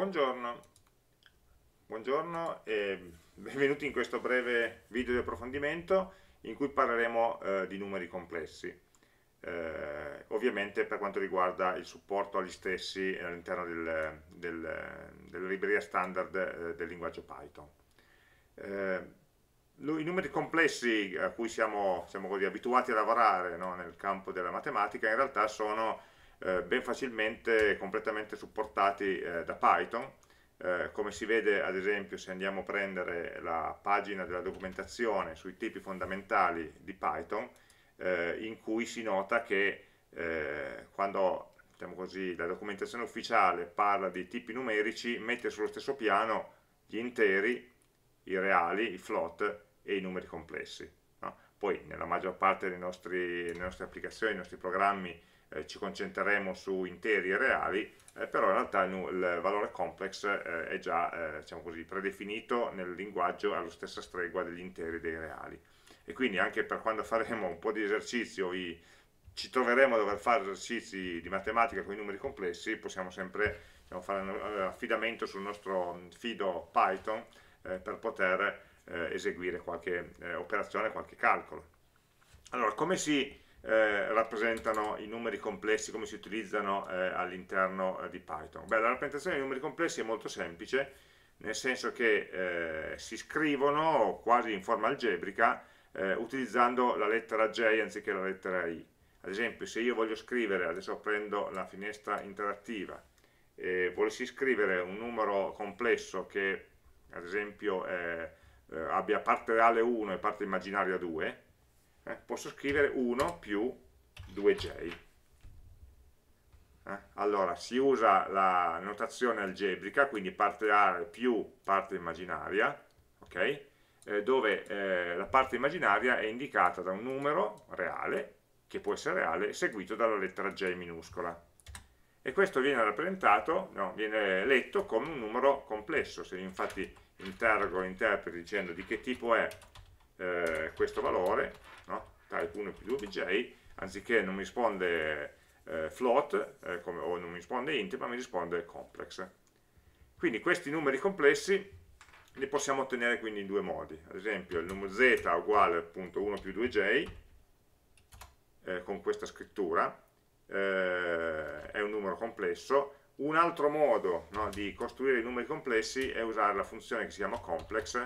Buongiorno, buongiorno e benvenuti in questo breve video di approfondimento in cui parleremo di numeri complessi, ovviamente per quanto riguarda il supporto agli stessi all'interno della libreria standard del linguaggio Python. I numeri complessi a cui siamo così abituati a lavorare, no, nel campo della matematica in realtà sono ben facilmente completamente supportati da Python, come si vede ad esempio se andiamo a prendere la pagina della documentazione sui tipi fondamentali di Python, in cui si nota che quando, diciamo così, la documentazione ufficiale parla di tipi numerici mette sullo stesso piano gli interi, i reali, i float e i numeri complessi, no? Poi nella maggior parte delle nostre applicazioni, dei nostri programmi ci concentreremo su interi e reali, però in realtà il valore complex è già diciamo così, predefinito nel linguaggio alla stessa stregua degli interi e dei reali. E quindi anche per quando faremo un po' di esercizio, ci troveremo a dover fare esercizi di matematica con i numeri complessi, possiamo sempre, diciamo, fare un affidamento sul nostro fido Python per poter eseguire qualche operazione, qualche calcolo. Allora, come si rappresentano i numeri complessi, come si utilizzano all'interno di Python? Beh, la rappresentazione dei numeri complessi è molto semplice, nel senso che si scrivono quasi in forma algebrica utilizzando la lettera J anziché la lettera I. Ad esempio, se io voglio scrivere, adesso prendo la finestra interattiva, e volessi scrivere un numero complesso che ad esempio abbia parte reale 1 e parte immaginaria 2, posso scrivere 1 più 2j. Allora si usa la notazione algebrica, quindi parte reale più parte immaginaria, ok? Dove la parte immaginaria è indicata da un numero reale, che può essere reale, seguito dalla lettera j minuscola. E questo viene rappresentato, no, viene letto come un numero complesso. Se infatti interrogo l'interprete dicendo di che tipo è questo valore, no? Type 1 più 2bj, anziché non mi risponde float o non mi risponde int, ma mi risponde complex. Quindi questi numeri complessi li possiamo ottenere quindi in due modi. Ad esempio il numero z uguale appunto 1 più 2j con questa scrittura, è un numero complesso. Un altro modo, no, di costruire i numeri complessi è usare la funzione che si chiama complex,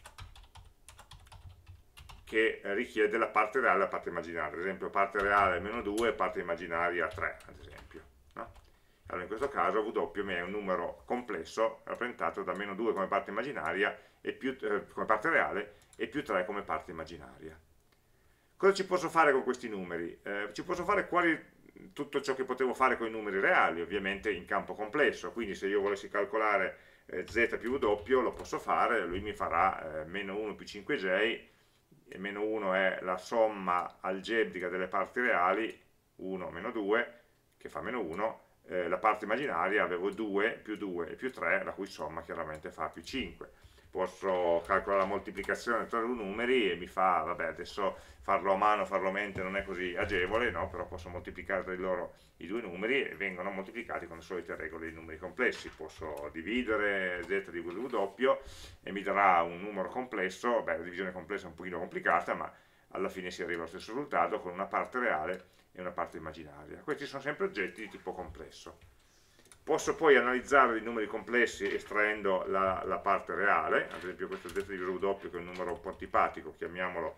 che richiede la parte reale e la parte immaginaria. Ad esempio parte reale è meno 2 e parte immaginaria 3, ad esempio, no? Allora in questo caso W è un numero complesso rappresentato da meno 2 come parte immaginaria e più, come parte reale e più 3 come parte immaginaria. Cosa ci posso fare con questi numeri? Ci posso fare tutto ciò che potevo fare con i numeri reali, ovviamente in campo complesso, quindi se io volessi calcolare z più w lo posso fare, lui mi farà meno 1 più 5j, e meno 1 è la somma algebrica delle parti reali, 1 meno 2, che fa meno 1, la parte immaginaria avevo 2 e più 3, la cui somma chiaramente fa più 5. Posso calcolare la moltiplicazione tra i numeri e mi fa, vabbè, adesso farlo a mano, farlo a mente non è così agevole, no? Però posso moltiplicare tra di loro i due numeri e vengono moltiplicati con le solite regole di numeri complessi. Posso dividere z di w e mi darà un numero complesso. Beh, la divisione complessa è un pochino complicata, ma alla fine si arriva allo stesso risultato con una parte reale e una parte immaginaria. Questi sono sempre oggetti di tipo complesso. Posso poi analizzare i numeri complessi estraendo la parte reale, ad esempio questo z di w che è un numero un po' antipatico, chiamiamolo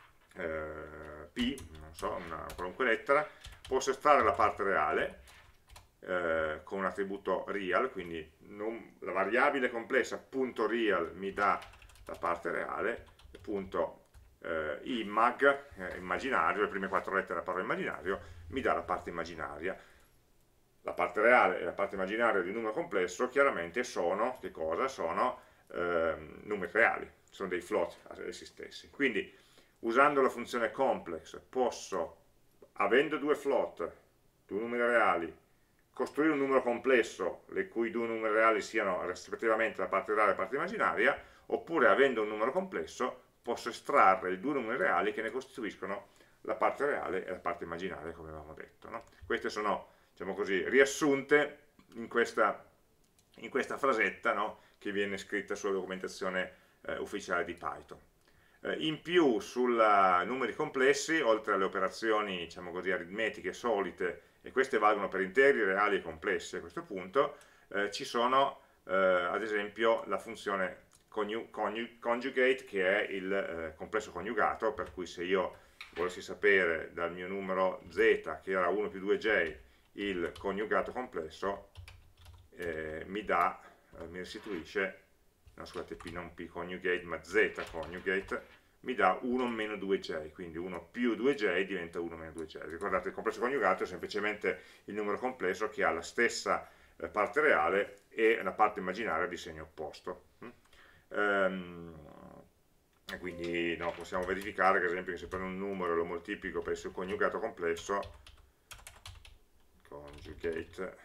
p, non so, una qualunque lettera. Posso estrarre la parte reale con un attributo real, quindi la variabile complessa .real mi dà la parte reale, punto immag, immaginario, le prime quattro lettere della parola immaginario, mi dà la parte immaginaria. La parte reale e la parte immaginaria di un numero complesso chiaramente sono, che cosa? Sono numeri reali, sono dei float a essi stessi. Quindi usando la funzione complex posso, avendo due float, due numeri reali, costruire un numero complesso le cui due numeri reali siano rispettivamente la parte reale e la parte immaginaria, oppure avendo un numero complesso posso estrarre i due numeri reali che ne costituiscono la parte reale e la parte immaginaria, come avevamo detto, no? Queste sono, diciamo così, riassunte in questa in questa frasetta, no, che viene scritta sulla documentazione ufficiale di Python. In più, sui numeri complessi, oltre alle operazioni, diciamo così, aritmetiche solite, e queste valgono per interi, reali e complessi a questo punto, ci sono ad esempio la funzione conjugate, che è il complesso coniugato, per cui se io volessi sapere dal mio numero z, che era 1 più 2j, il coniugato complesso, mi restituisce, no, scusate, P non P conjugate, ma Z conjugate, mi dà 1 meno 2j, quindi 1 più 2j diventa 1 meno 2j. Ricordate, il complesso coniugato è semplicemente il numero complesso che ha la stessa parte reale e la parte immaginaria di segno opposto. E quindi no, possiamo verificare che, ad esempio, che se prendo un numero e lo moltiplico per il suo coniugato complesso, conjugate,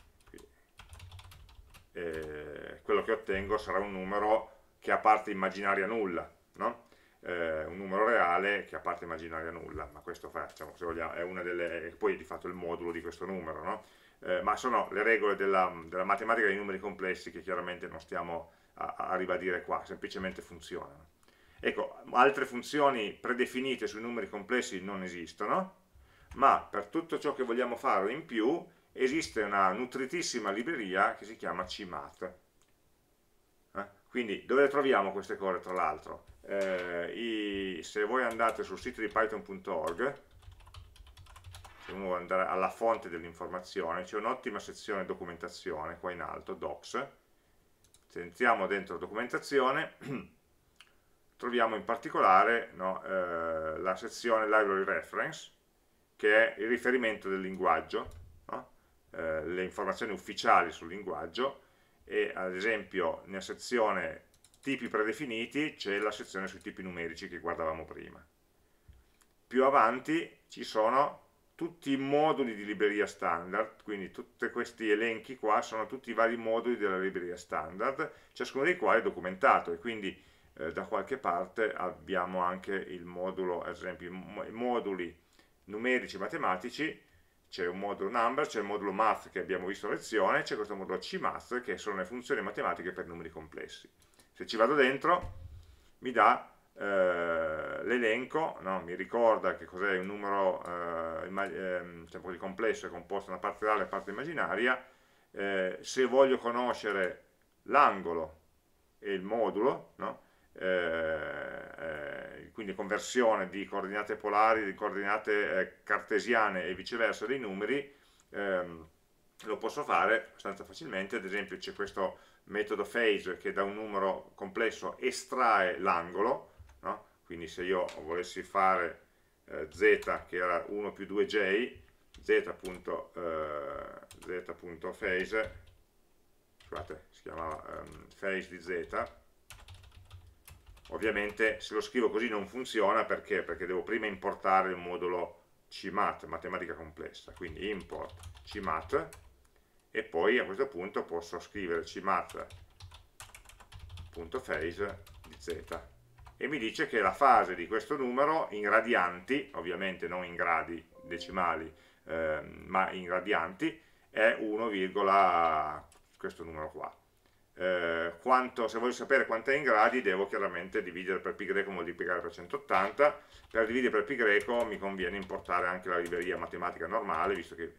quello che ottengo sarà un numero che ha parte immaginaria nulla, no? Un numero reale che ha parte immaginaria nulla, ma questo facciamo, se vogliamo, è una delle, poi di fatto il modulo di questo numero, no? Ma sono le regole della matematica dei numeri complessi che chiaramente non stiamo a ribadire qua, semplicemente funzionano. Ecco, altre funzioni predefinite sui numeri complessi non esistono, ma per tutto ciò che vogliamo fare in più esiste una nutritissima libreria che si chiama CMath. Quindi dove le troviamo queste cose, tra l'altro? Se voi andate sul sito di python.org, se uno vuole andare alla fonte dell'informazione, c'è un'ottima sezione documentazione qua in alto, docs. Se entriamo dentro documentazione troviamo in particolare, no, la sezione library reference, che è il riferimento del linguaggio, no? Le informazioni ufficiali sul linguaggio, e ad esempio nella sezione tipi predefiniti c'è la sezione sui tipi numerici che guardavamo prima. Più avanti ci sono tutti i moduli di libreria standard, quindi tutti questi elenchi qua sono tutti i vari moduli della libreria standard, ciascuno dei quali è documentato, e quindi da qualche parte abbiamo anche il modulo, ad esempio i moduli numerici matematici. C'è un modulo number, c'è il modulo math che abbiamo visto a lezione, c'è questo modulo cmath che sono le funzioni matematiche per numeri complessi. Se ci vado dentro mi dà l'elenco, no? Mi ricorda che cos'è un numero diciamo complesso, è composto da una parte reale e una parte immaginaria. Se voglio conoscere l'angolo e il modulo, no? Quindi conversione di coordinate polari, di coordinate cartesiane e viceversa dei numeri, lo posso fare abbastanza facilmente. Ad esempio c'è questo metodo phase che da un numero complesso estrae l'angolo, no? Quindi se io volessi fare z che era 1 più 2j, z.phase, scusate, si chiamava phase di z. Ovviamente se lo scrivo così non funziona, perché? Perché devo prima importare il modulo CMath, matematica complessa, quindi import CMath, e poi a questo punto posso scrivere cmath.phase di z, e mi dice che la fase di questo numero in radianti, ovviamente non in gradi decimali, ma in radianti, è 1, questo numero qua. Se voglio sapere quanto è in gradi, devo chiaramente dividere per pi greco, moltiplicare per 180. Per dividere per pi greco mi conviene importare anche la libreria matematica normale, visto che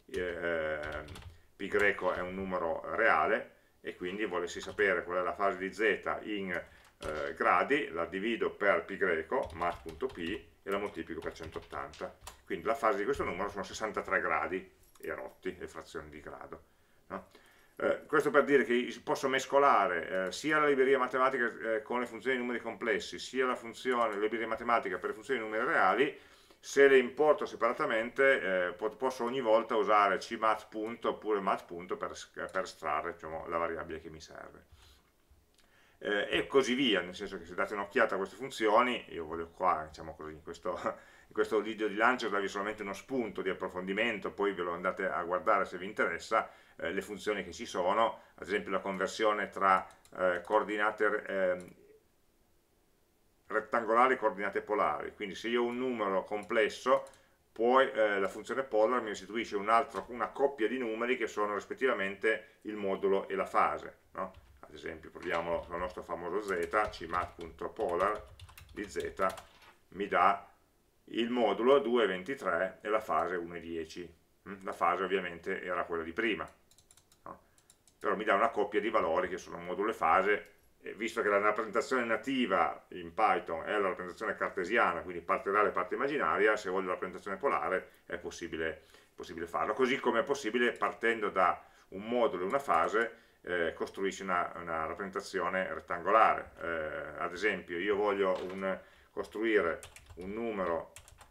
pi greco è un numero reale, e quindi volessi sapere qual è la fase di z in gradi, la divido per pi greco, math.p, e la moltiplico per 180. Quindi la fase di questo numero sono 63 gradi e rotti, le frazioni di grado, no? Questo per dire che posso mescolare sia la libreria matematica con le funzioni di numeri complessi, sia la libreria matematica per le funzioni di numeri reali. Se le importo separatamente posso ogni volta usare cmath. Oppure math. per estrarre, diciamo, la variabile che mi serve. E così via, nel senso che se date un'occhiata a queste funzioni, io voglio qua, diciamo così, in questo video di lancio darvi solamente uno spunto di approfondimento, poi ve lo andate a guardare se vi interessa, le funzioni che ci sono, ad esempio la conversione tra coordinate rettangolari e coordinate polari. Quindi se io ho un numero complesso, poi la funzione polar mi restituisce una coppia di numeri che sono rispettivamente il modulo e la fase, no? Ad esempio proviamo con il nostro famoso z, cmat.polar di z mi dà il modulo 2,23 e la fase 1,10. La fase ovviamente era quella di prima, no? Però mi dà una coppia di valori che sono modulo e fase, e visto che la rappresentazione nativa in Python è la rappresentazione cartesiana, quindi parte reale e parte immaginaria, se voglio la rappresentazione polare è possibile farlo, così come è possibile partendo da un modulo e una fase costruisci una rappresentazione rettangolare. Ad esempio io voglio costruire un numero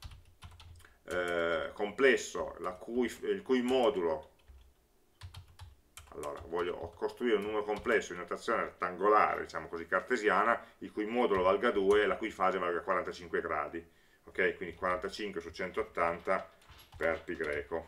complesso il cui modulo, allora voglio costruire un numero complesso in notazione rettangolare, diciamo così cartesiana, il cui modulo valga 2 e la cui fase valga 45 gradi, ok? Quindi 45 su 180 per pi greco.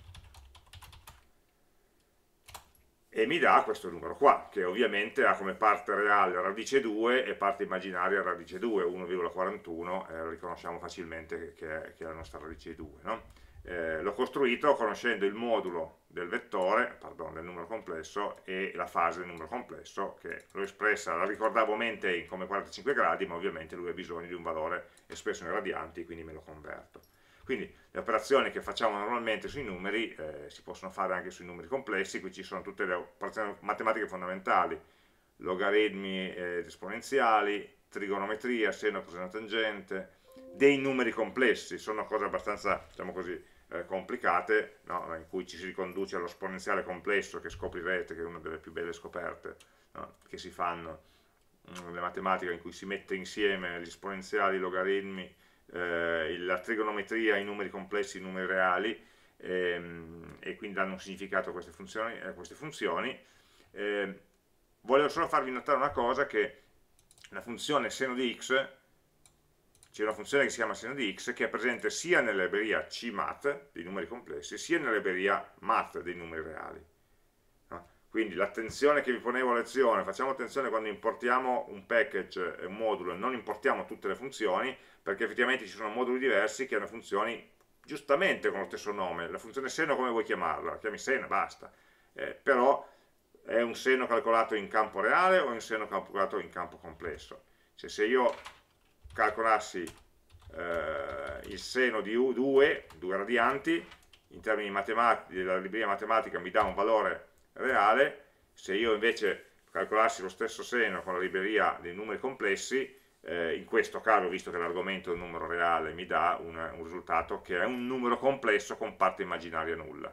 E mi dà questo numero qua, che ovviamente ha come parte reale radice 2 e parte immaginaria radice 2, 1,41, lo riconosciamo facilmente che è la nostra radice 2, no? L'ho costruito conoscendo il modulo del vettore, del numero complesso, e la fase del numero complesso, che l'ho espressa, la ricordavo a mente come 45 gradi, ma ovviamente lui ha bisogno di un valore espresso in radianti, quindi me lo converto. Quindi le operazioni che facciamo normalmente sui numeri si possono fare anche sui numeri complessi, qui ci sono tutte le operazioni matematiche fondamentali, logaritmi esponenziali, trigonometria, seno, coseno, tangente, dei numeri complessi, sono cose abbastanza, diciamo così, complicate, no? In cui ci si riconduce allo esponenziale complesso, che scoprirete che è una delle più belle scoperte, no? Che si fanno nelle matematiche, in cui si mette insieme gli esponenziali, i logaritmi, la trigonometria, i numeri complessi, i numeri reali, e quindi danno un significato a queste funzioni. Voglio solo farvi notare una cosa, che la funzione seno di x, c'è una funzione che si chiama seno di x, che è presente sia nella libreria cmat dei numeri complessi, sia nella libreria mat dei numeri reali. Quindi l'attenzione che vi ponevo a lezione, facciamo attenzione quando importiamo un package e un modulo e non importiamo tutte le funzioni, perché effettivamente ci sono moduli diversi che hanno funzioni giustamente con lo stesso nome. La funzione seno come vuoi chiamarla? La chiami seno e basta. Però è un seno calcolato in campo reale o è un seno calcolato in campo complesso? Cioè, se io calcolassi il seno di 2 radianti, in termini matematici, la libreria matematica mi dà un valore reale, se io invece calcolassi lo stesso seno con la libreria dei numeri complessi, in questo caso, visto che l'argomento è un numero reale, mi dà un risultato che è un numero complesso con parte immaginaria nulla,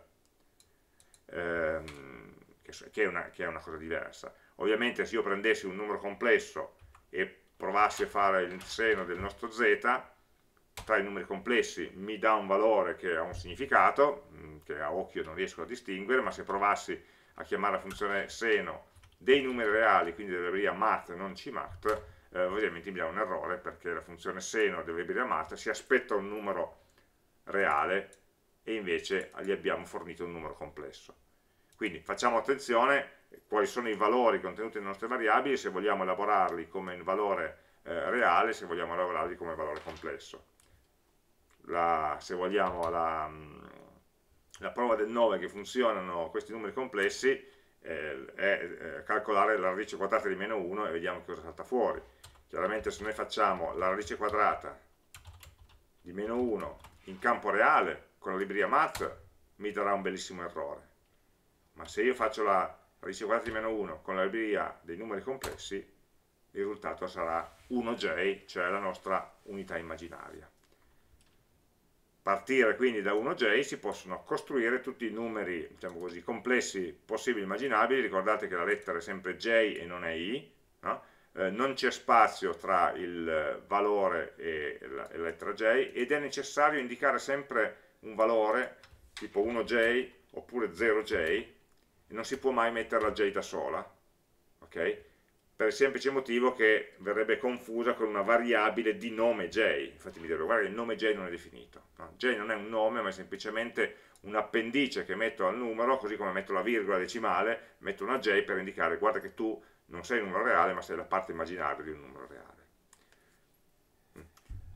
che è una cosa diversa. Ovviamente se io prendessi un numero complesso e provassi a fare il seno del nostro z, tra i numeri complessi mi dà un valore che ha un significato, che a occhio non riesco a distinguere, ma se provassi a chiamare la funzione seno dei numeri reali, quindi della libreria mat, non cmat, ovviamente mi dà un errore, perché la funzione seno della libreria mat si aspetta un numero reale e invece gli abbiamo fornito un numero complesso. Quindi facciamo attenzione quali sono i valori contenuti nelle nostre variabili, se vogliamo elaborarli come un valore reale, se vogliamo elaborarli come valore complesso. Se vogliamo la prova del 9 che funzionano questi numeri complessi è calcolare la radice quadrata di meno 1 e vediamo cosa salta fuori. Chiaramente se noi facciamo la radice quadrata di meno 1 in campo reale con la libreria math mi darà un bellissimo errore, ma se io faccio la radice quadrata di meno 1 con la libreria dei numeri complessi, il risultato sarà 1j, cioè la nostra unità immaginaria. Partire quindi da 1j si possono costruire tutti i numeri, diciamo così, complessi possibili e immaginabili. Ricordate che la lettera è sempre j e non è i, no? Non c'è spazio tra il valore e la lettera j, ed è necessario indicare sempre un valore tipo 1j oppure 0j, e non si può mai mettere la j da sola, ok? Per il semplice motivo che verrebbe confusa con una variabile di nome j. Infatti mi direbbe, guarda, il nome j non è definito, no? J non è un nome, ma è semplicemente un appendice che metto al numero, così come metto la virgola decimale, metto una j per indicare, guarda che tu non sei un numero reale, ma sei la parte immaginaria di un numero reale.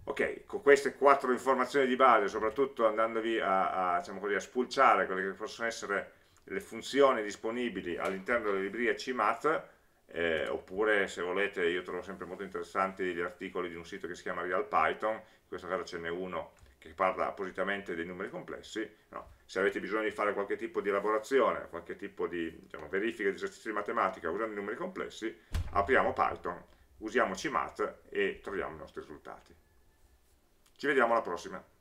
Ok, con queste 4 informazioni di base, soprattutto andandovi diciamo così, a spulciare quelle che possono essere le funzioni disponibili all'interno della libreria CMath, oppure se volete, io trovo sempre molto interessanti gli articoli di un sito che si chiama RealPython, in questo caso ce n'è uno che parla appositamente dei numeri complessi, no? Se avete bisogno di fare qualche tipo di elaborazione, qualche tipo di diciamo, verifica di esercizi di matematica usando i numeri complessi, apriamo Python, usiamo CMath e troviamo i nostri risultati. Ci vediamo alla prossima.